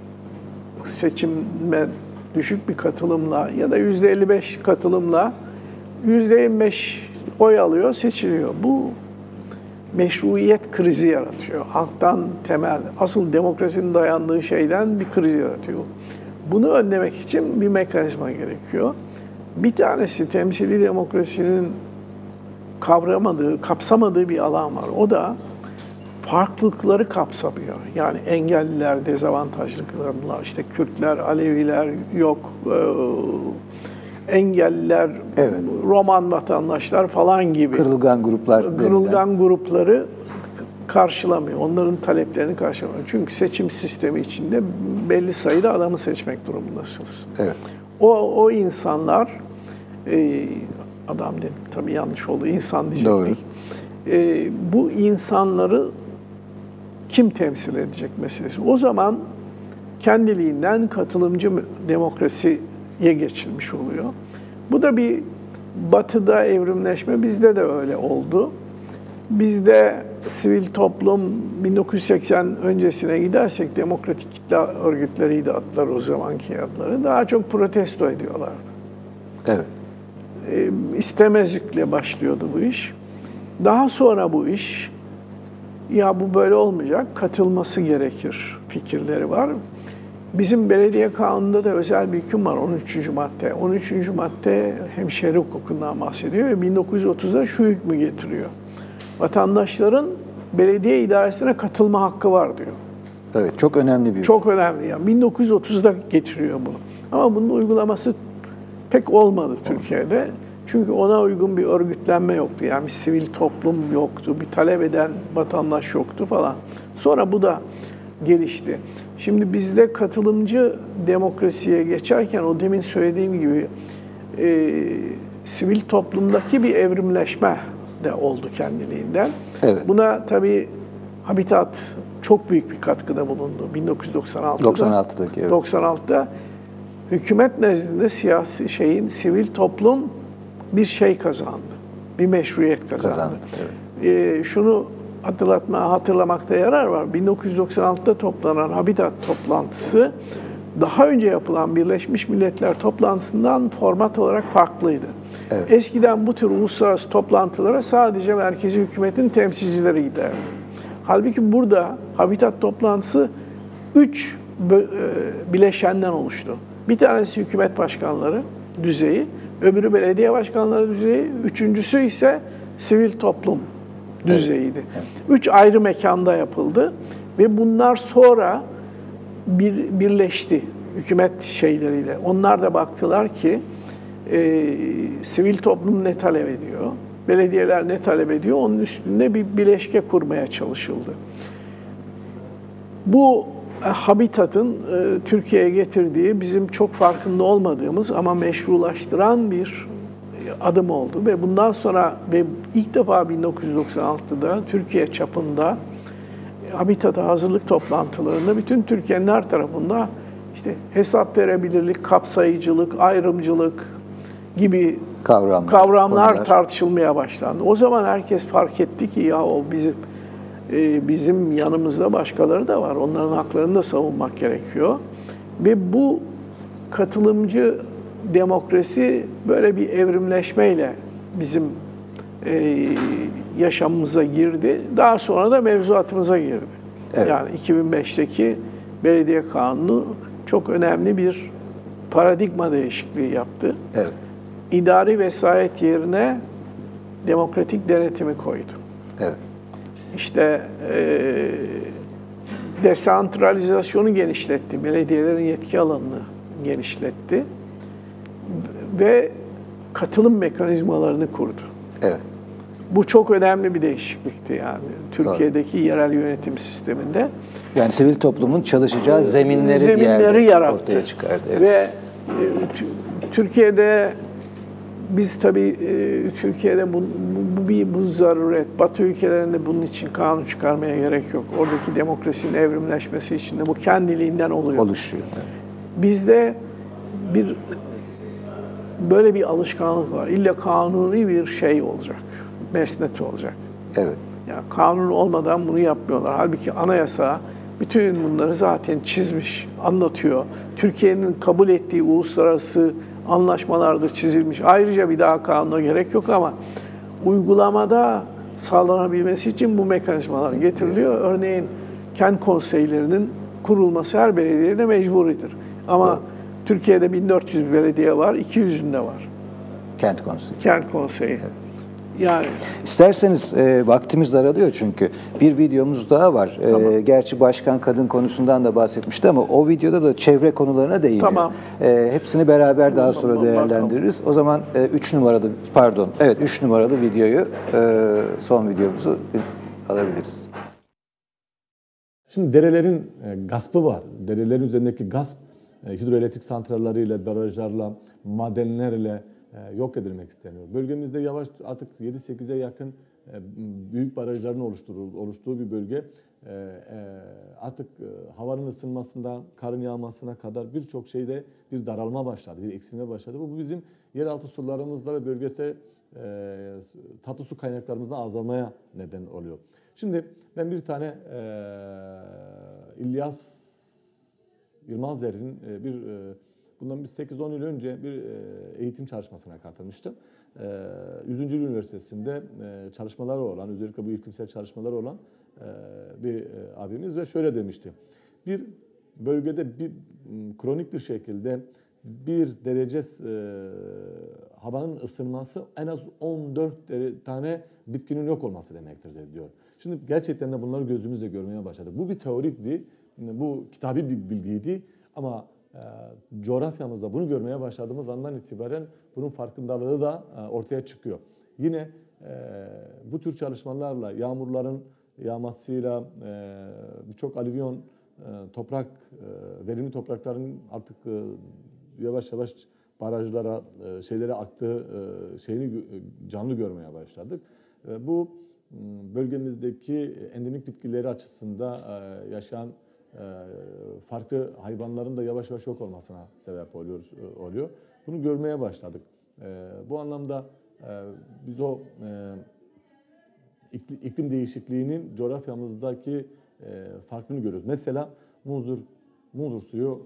seçime düşük bir katılımla ya da %55 katılımla %25 oy alıyor, seçiliyor. Bu meşruiyet krizi yaratıyor. Halktan temel, asıl demokrasinin dayandığı şeyden bir kriz yaratıyor. Bunu önlemek için bir mekanizma gerekiyor. Bir tanesi temsili demokrasinin kapsamadığı bir alan var. O da farklılıkları kapsamıyor. Yani engelliler, dezavantajlı kadınlar, işte Kürtler, Aleviler yok, engelliler, evet, Roman vatandaşlar falan gibi. Kırılgan grupları karşılamıyor. Onların taleplerini karşılamıyor. Çünkü seçim sistemi içinde belli sayıda adamı seçmek durumundasınız. Evet. O insanlar, adam dedim tabii yanlış oldu, insan diyecektik. Doğru. Bu insanları kim temsil edecek meselesi. O zaman kendiliğinden katılımcı demokrasiye geçilmiş oluyor. Bu da bir Batı'da evrimleşme, bizde de öyle oldu. Bizde sivil toplum 1980 öncesine gidersek demokratik kitle örgütleriydi adlar, o zamanki adları. Daha çok protesto ediyorlardı. Evet. İstemezlikle başlıyordu bu iş. Daha sonra bu iş ya bu böyle olmayacak, katılması gerekir fikirleri var. Bizim belediye kanununda da özel bir hüküm var 13. madde. 13. madde hemşehri hukukundan bahsediyor ve 1930'da şu hükmü getiriyor. Vatandaşların belediye idaresine katılma hakkı var diyor. Evet, çok önemli bir. Çok önemli. Yani 1930'da getiriyor bunu. Ama bunun uygulaması pek olmadı Türkiye'de. Çünkü ona uygun bir örgütlenme yoktu. Yani bir sivil toplum yoktu, bir talep eden vatandaş yoktu falan. Sonra bu da gelişti. Şimdi bizde katılımcı demokrasiye geçerken o demin söylediğim gibi sivil toplumdaki bir evrimleşme de oldu kendiliğinden. Evet. Buna tabii Habitat çok büyük bir katkıda bulundu 1996'da. 96'daki, evet. 96'da hükümet nezdinde sivil toplum bir şey kazandı. Bir meşruiyet kazandı. Evet. Şunu hatırlamakta yarar var. 1996'da toplanan Habitat toplantısı daha önce yapılan Birleşmiş Milletler toplantısından format olarak farklıydı. Evet. Eskiden bu tür uluslararası toplantılara sadece merkezi hükümetin temsilcileri giderdi. Halbuki burada Habitat toplantısı 3 bileşenden oluştu. Bir tanesi hükümet başkanları düzeyi, öbürü belediye başkanları düzeyi, üçüncüsü ise sivil toplum düzeyiydi. Evet. 3 ayrı mekanda yapıldı ve bunlar sonra birleşti hükümet şeyleriyle. Onlar da baktılar ki sivil toplum ne talep ediyor, belediyeler ne talep ediyor, onun üstünde bir bileşke kurmaya çalışıldı. Bu Habitat'ın Türkiye'ye getirdiği bizim çok farkında olmadığımız ama meşrulaştıran bir adım oldu ve bundan sonra ve ilk defa 1996'da Türkiye çapında Habitat'a hazırlık toplantılarında bütün Türkiye'nin her tarafında işte hesap verebilirlik, kapsayıcılık, ayrımcılık gibi kavramlar tartışılmaya başlandı. O zaman herkes fark etti ki ya o bizim yanımızda başkaları da var. Onların haklarını da savunmak gerekiyor. Ve bu katılımcı demokrasi böyle bir evrimleşmeyle bizim yaşamımıza girdi. Daha sonra da mevzuatımıza girdi. Evet. Yani 2005'teki belediye kanunu çok önemli bir paradigma değişikliği yaptı. Evet. İdari vesayet yerine demokratik denetimi koydu. Evet. İşte desantralizasyonu genişletti, belediyelerin yetki alanını genişletti ve katılım mekanizmalarını kurdu. Evet. Bu çok önemli bir değişiklikti yani Türkiye'deki yerel yönetim sisteminde. Yani sivil toplumun çalışacağı zeminleri yarattı. Ortaya çıkardı. Evet. Ve Türkiye'de biz tabii Türkiye'de bu zaruret, Batı ülkelerinde bunun için kanun çıkarmaya gerek yok. Oradaki demokrasinin evrimleşmesi için de bu kendiliğinden oluyor. Oluşuyor. Evet. Bizde böyle bir alışkanlık var. İlla kanuni bir şey olacak, mesnet olacak. Evet. Yani kanun olmadan bunu yapmıyorlar. Halbuki anayasa bütün bunları zaten çizmiş, anlatıyor. Türkiye'nin kabul ettiği uluslararası anlaşmalarda çizilmiş. Ayrıca bir daha kanuna gerek yok ama uygulamada sağlanabilmesi için bu mekanizmalar getiriliyor. Örneğin kent konseylerinin kurulması her belediyede mecburidir. Ama evet. Türkiye'de 1400 belediye var, 200'ünde var. Kent konseyi. Kent konseyi. Evet. Yani İsterseniz vaktimiz daralıyor çünkü bir videomuz daha var. Tamam. Gerçi başkan kadın konusundan da bahsetmişti ama o videoda da çevre konularına değiniyor. Tamam. Hepsini beraber daha sonra değerlendiririz. O zaman 3 numaralı videoyu son videomuzu alabiliriz. Şimdi derelerin gaspı var. Derelerin üzerindeki gasp hidroelektrik santralleriyle, barajlarla, madenlerle yok edilmek isteniyor. Bölgemizde yavaş artık 7-8'e yakın büyük barajların oluştuğu bir bölge. Artık havanın ısınmasından, karın yağmasına kadar birçok şeyde bir daralma başladı, bir eksilme başladı. Bu bizim yeraltı sularımızda ve bölgesel tatlı su kaynaklarımızda azalmaya neden oluyor. Şimdi ben bir tane İlyas Yılmazer'in bundan bir 8-10 yıl önce bir eğitim çalışmasına katılmıştım. 100. Üniversitesi'nde çalışmaları olan, özellikle bu iklimsel çalışmaları olan bir abimiz ve şöyle demişti. Bir bölgede bir kronik bir şekilde 1 derece havanın ısınması en az 14 tane bitkinin yok olması demektir diyor. Şimdi gerçekten de bunları gözümüzle görmeye başladık. Bu bir teorikti, bu kitabi bir bilgiydi ama coğrafyamızda bunu görmeye başladığımız andan itibaren bunun farkındalığı da ortaya çıkıyor. Yine bu tür çalışmalarla, yağmurların yağmasıyla, birçok alüvyon toprak, verimli toprakların artık yavaş yavaş barajlara, şeylere aktığı şeyini canlı görmeye başladık. Bu bölgemizdeki endemik bitkileri açısından yaşayan farklı hayvanların da yavaş yavaş yok olmasına sebep oluyor. Bunu görmeye başladık. Bu anlamda biz o iklim değişikliğinin coğrafyamızdaki farkını görüyoruz. Mesela Munzur suyu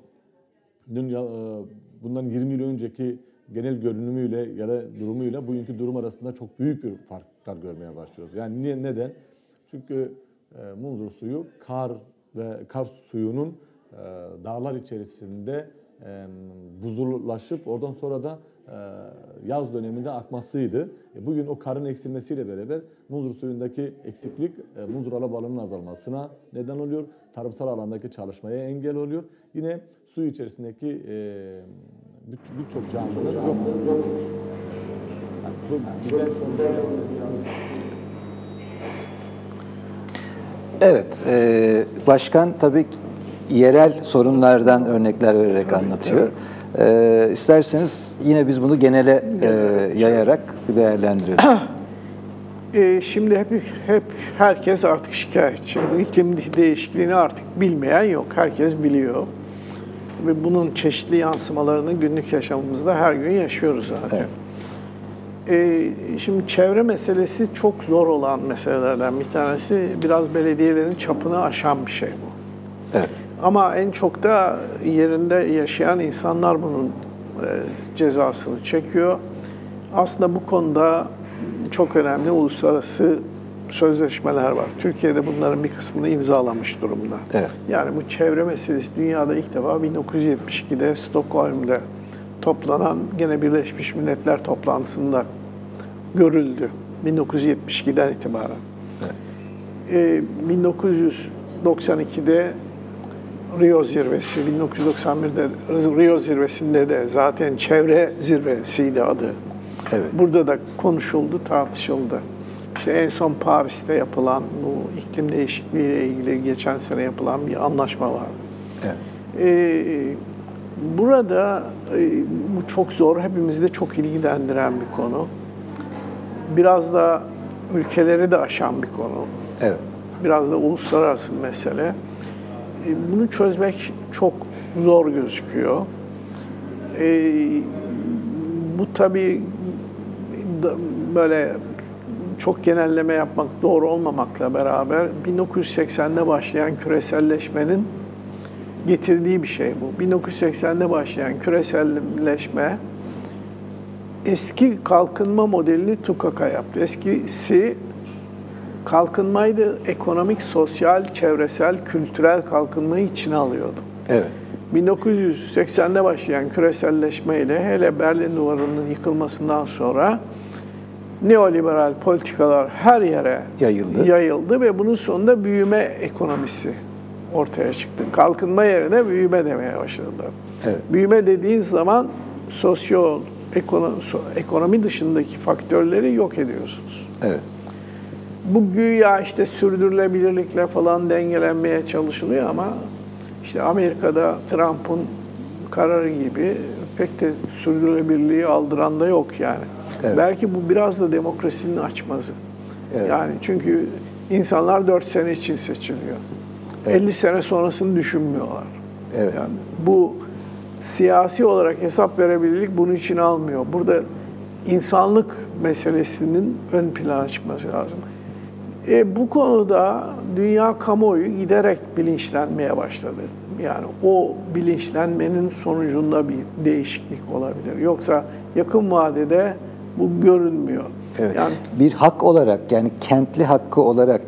bundan 20 yıl önceki genel görünümüyle ya da durumuyla bugünkü durum arasında çok büyük bir farklar görmeye başlıyoruz. Yani neden? Çünkü Munzur suyu kar suyunun dağlar içerisinde buzullaşıp oradan sonra da yaz döneminde akmasıydı. Bugün o karın eksilmesiyle beraber Munzur suyundaki eksiklik Munzur alabalığının azalmasına neden oluyor. Tarımsal alandaki çalışmaya engel oluyor. Yine su içerisindeki birçok canlılar yok oluyor. Yani bu bize Evet, başkan tabii yerel sorunlardan örnekler vererek anlatıyor. İsterseniz yine biz bunu genele yayarak değerlendirelim. Şimdi hep herkes artık şikayetçi. Bu iklim değişikliğini artık bilmeyen yok. Herkes biliyor. Ve bunun çeşitli yansımalarını günlük yaşamımızda her gün yaşıyoruz zaten. Evet. Şimdi çevre meselesi çok zor olan meselelerden bir tanesi. Biraz belediyelerin çapını aşan bir şey bu. Evet. Ama en çok da yerinde yaşayan insanlar bunun cezasını çekiyor. Aslında bu konuda çok önemli uluslararası sözleşmeler var. Türkiye'de bunların bir kısmını imzalamış durumda. Evet. Yani bu çevre meselesi dünyada ilk defa 1972'de Stockholm'de toplanan gene Birleşmiş Milletler toplantısında görüldü. 1972'den itibaren. Evet. 1992'de Rio zirvesi, 1991'de Rio zirvesinde de zaten çevre zirvesiydi adı. Evet. Burada da konuşuldu, tartışıldı. İşte en son Paris'te yapılan bu iklim değişikliği ile ilgili geçen sene yapılan bir anlaşma var. Evet. Burada bu çok zor, hepimizi de çok ilgilendiren bir konu. Biraz da ülkeleri de aşan bir konu. Evet. Biraz da uluslararası bir mesele. Bunu çözmek çok zor gözüküyor. Bu tabii böyle çok genelleme yapmak doğru olmamakla beraber 1980'de başlayan küreselleşmenin getirdiği bir şey bu. 1980'de başlayan küreselleşme eski kalkınma modelini tukaka yaptı. Eskisi kalkınmaydı, ekonomik, sosyal, çevresel, kültürel kalkınmayı içine alıyordu. Evet. 1980'de başlayan küreselleşmeyle hele Berlin Duvarı'nın yıkılmasından sonra neoliberal politikalar her yere yayıldı ve bunun sonunda büyüme ekonomisi ortaya çıktı. Kalkınma yerine büyüme demeye başladılar. Evet. Büyüme dediğin zaman ekonomi dışındaki faktörleri yok ediyorsunuz. Evet. Bu güya işte sürdürülebilirlikle falan dengelenmeye çalışılıyor ama işte Amerika'da Trump'ın kararı gibi pek de sürdürülebilirliği aldıran da yok yani. Evet. Belki bu biraz da demokrasinin açmazı. Evet. Yani çünkü insanlar 4 sene için seçiliyor. Evet. 50 sene sonrasını düşünmüyorlar. Evet. Yani bu siyasi olarak hesap verebilirlik bunun için almıyor. Burada insanlık meselesinin ön plana çıkması lazım. Bu konuda dünya kamuoyu giderek bilinçlenmeye başladı. Yani o bilinçlenmenin sonucunda bir değişiklik olabilir. Yoksa yakın vadede bu görünmüyor. Evet. Yani bir hak olarak, yani kentli hakkı olarak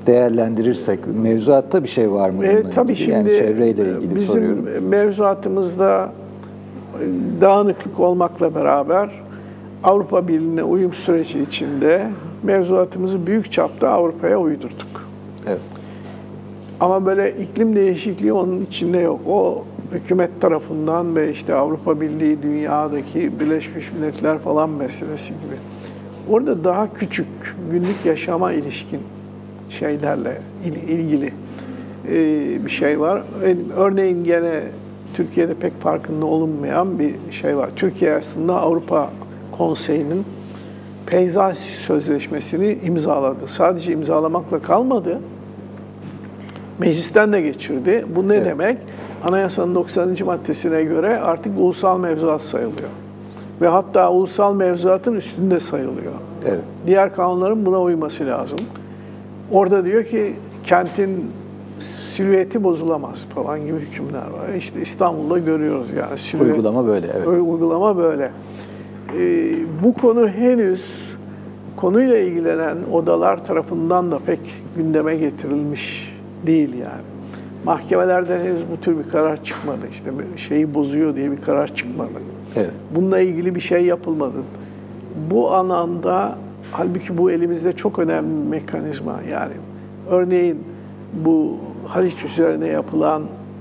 değerlendirirsek mevzuatta bir şey var mı bununla Tabii ilgili? şimdi Yani çevreyle ilgili bizim soruyorum. mevzuatımızda dağınıklık olmakla beraber Avrupa Birliği'ne uyum süreci içinde mevzuatımızı büyük çapta Avrupa'ya uydurduk. Evet. Ama böyle iklim değişikliği onun içinde yok. O hükümet tarafından ve işte Avrupa Birliği, dünyadaki Birleşmiş Milletler falan meselesi gibi. Orada daha küçük günlük yaşama ilişkin şeylerle ilgili bir şey var. Örneğin gene Türkiye'de pek farkında olunmayan bir şey var. Türkiye aslında Avrupa Konseyi'nin peyzaj sözleşmesini imzaladı. Sadece imzalamakla kalmadı. Meclisten de geçirdi. Bu ne demek? Anayasanın 90. maddesine göre artık ulusal mevzuat sayılıyor. Ve hatta ulusal mevzuatın üstünde sayılıyor. Evet. Diğer kanunların buna uyması lazım. Orada diyor ki kentin silüeti bozulamaz falan gibi hükümler var. İşte İstanbul'da görüyoruz yani. Silüet, Uygulama böyle, evet. Uygulama böyle. Bu konu henüz konuyla ilgilenen odalar tarafından da pek gündeme getirilmiş değil yani. Mahkemelerden henüz bu tür bir karar çıkmadı. İşte şeyi bozuyor diye bir karar çıkmadı. Evet. Bununla ilgili bir şey yapılmadı. Bu anlamda halbuki bu elimizde çok önemli bir mekanizma. Yani örneğin bu Haliç üzerine yapılan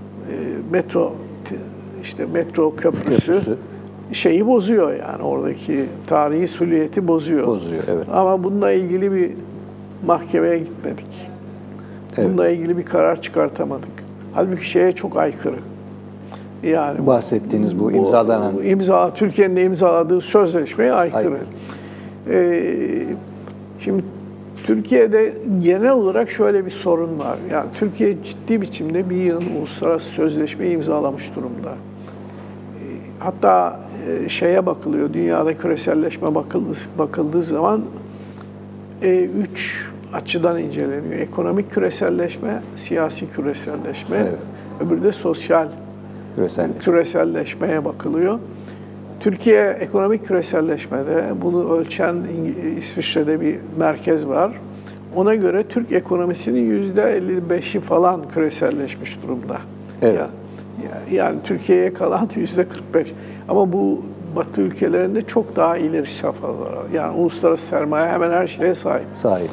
metro köprüsü şeyi bozuyor yani oradaki tarihi süliyeti bozuyor. Bozuyor, evet. Ama bununla ilgili bir mahkemeye gitmedik. Evet. Bununla ilgili bir karar çıkartamadık. Halbuki şeye çok aykırı. Yani bahsettiğiniz bu imzalanan Türkiye'nin imzaladığı sözleşmeye aykırı. Şimdi Türkiye'de genel olarak şöyle bir sorun var. Yani Türkiye ciddi biçimde bir yığın uluslararası sözleşmeyi imzalamış durumda. Hatta şeye bakılıyor, dünyada küreselleşme bakıldığı zaman 3 açıdan inceleniyor. Ekonomik küreselleşme, siyasi küreselleşme, evet. Öbürü de sosyal küreselleşmeye bakılıyor. Türkiye ekonomik küreselleşmede bunu ölçen İsviçre'de bir merkez var. Ona göre Türk ekonomisinin %55'i falan küreselleşmiş durumda. Evet. Yani Türkiye'ye kalan %45. Ama bu Batı ülkelerinde çok daha ileri safhalar. Yani uluslararası sermaye hemen her şeye sahip.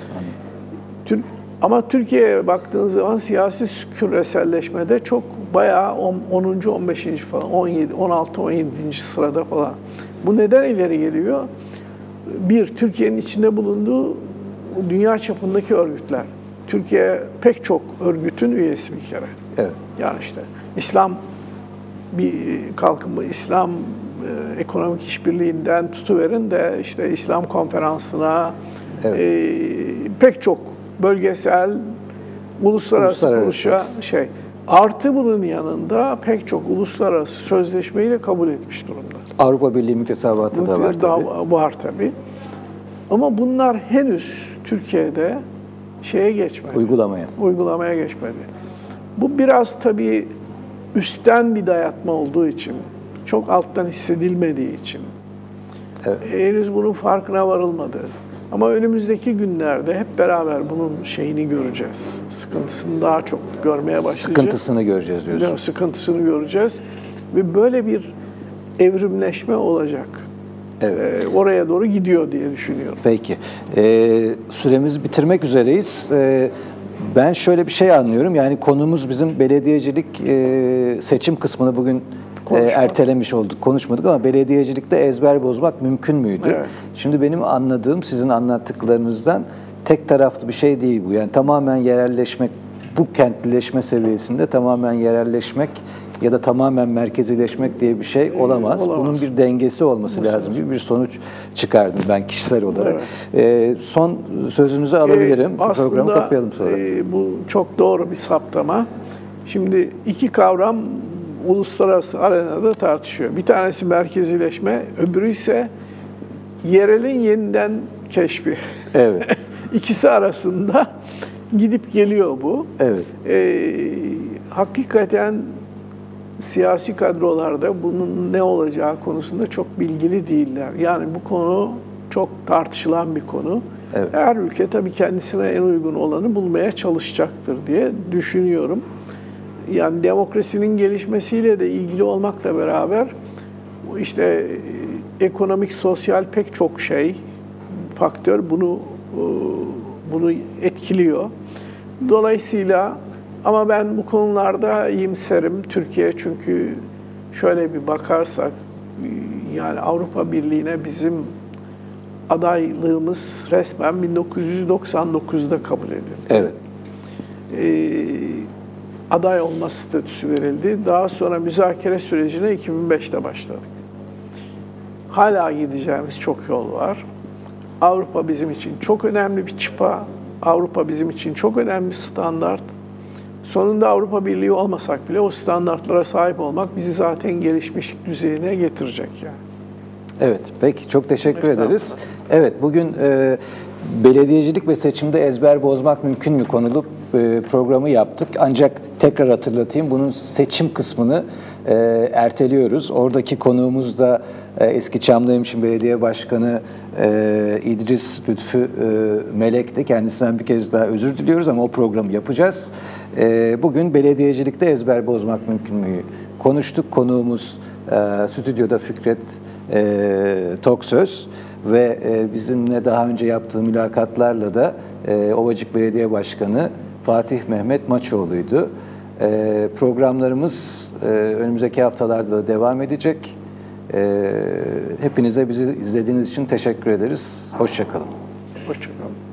Ama Türkiye'ye baktığınız zaman siyasi küreselleşmede çok bayağı 10. 15. falan, 17, 16, 17. sırada falan. Bu neden ileri geliyor? Bir, Türkiye'nin içinde bulunduğu dünya çapındaki örgütler. Türkiye pek çok örgütün üyesi bir kere. Evet. Yani işte İslam İslam ekonomik işbirliğinden tutuverin de işte İslam konferansına pek çok bölgesel, uluslararası kuruluşa artı bunun yanında pek çok uluslararası sözleşmeyi de kabul etmiş durumda. Avrupa Birliği müktesebatı da var tabii. Var tabii. Ama bunlar henüz Türkiye'de geçmedi. Uygulamaya geçmedi. Bu biraz tabii üstten bir dayatma olduğu için, çok alttan hissedilmediği için henüz bunun farkına varılmadı. Ama önümüzdeki günlerde hep beraber bunun şeyini göreceğiz. Sıkıntısını daha çok görmeye başlayacağız. Sıkıntısını göreceğiz diyorsun. Sıkıntısını göreceğiz. Ve böyle bir evrimleşme olacak. Evet. Oraya doğru gidiyor diye düşünüyorum. Peki. Süremizi bitirmek üzereyiz. Ben şöyle bir şey anlıyorum. Yani konumuz bizim belediyecilik seçim kısmını bugün ertelemiş olduk, konuşmadık ama belediyecilikte ezber bozmak mümkün müydü? Evet. Şimdi benim anladığım sizin anlattıklarınızdan tek taraflı bir şey değil bu. Yani tamamen yerelleşmek, bu kentlileşme seviyesinde tamamen yerelleşmek ya da tamamen merkezileşmek diye bir şey olamaz. Bunun bir dengesi olması lazım gibi bir sonuç çıkardım ben kişisel olarak. Evet. Son sözünüzü alabilirim. Programı kapayalım sonra. Bu çok doğru bir saptama. Şimdi iki kavram uluslararası arenada tartışıyor. Bir tanesi merkezileşme, öbürü ise yerelin yeniden keşfi. Evet. İkisi arasında gidip geliyor bu. Evet. Hakikaten siyasi kadrolarda bunun ne olacağı konusunda çok bilgili değiller. Yani bu konu çok tartışılan bir konu. Evet. Her ülke tabii kendisine en uygun olanı bulmaya çalışacaktır diye düşünüyorum. Yani demokrasinin gelişmesiyle de ilgili olmakla beraber işte ekonomik, sosyal pek çok faktör bunu etkiliyor. Dolayısıyla ama ben bu konularda iyimserim. Türkiye çünkü şöyle bir bakarsak yani Avrupa Birliği'ne bizim adaylığımız resmen 1999'da kabul edildi. Evet. Aday olma statüsü verildi. Daha sonra müzakere sürecine 2005'te başladık. Hala gideceğimiz çok yol var. Avrupa bizim için çok önemli bir çıpa. Avrupa bizim için çok önemli bir standart. Sonunda Avrupa Birliği olmasak bile o standartlara sahip olmak bizi zaten gelişmişlik düzeyine getirecek yani. Evet, peki çok teşekkür ederiz. Evet, bugün belediyecilik ve seçimde ezber bozmak mümkün mü konulu programı yaptık. Ancak tekrar hatırlatayım, bunun seçim kısmını erteliyoruz. Oradaki konuğumuz da eski Çamlıhemşin Belediye Başkanı İdris Lütfü Melek'ti. Kendisinden bir kez daha özür diliyoruz ama o programı yapacağız. Bugün belediyecilikte ezber bozmak mümkün mü konuştuk. Konuğumuz stüdyoda Fikret Toksöz ve bizimle daha önce yaptığı mülakatlarla da Ovacık Belediye Başkanı Fatih Mehmet Maçoğlu'ydu. Programlarımız önümüzdeki haftalarda da devam edecek. Hepinize bizi izlediğiniz için teşekkür ederiz. Hoşça kalın. Hoşça kalın.